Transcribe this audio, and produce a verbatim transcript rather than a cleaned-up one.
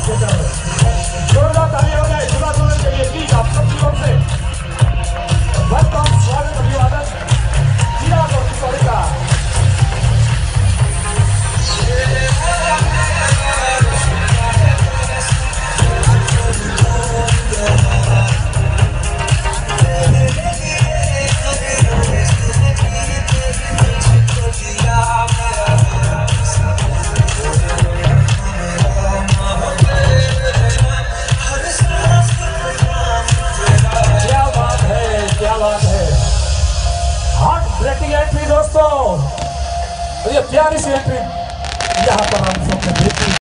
जोरदार तालियां हो जाए सुधा सोलन के लिए प्लीज आप सब लोगों से वेलकम स्वागत अभिवादन जिला और का एंट्री दोस्तों, ये प्यारी सी एंट्री यहाँ पर हम सबने देखी।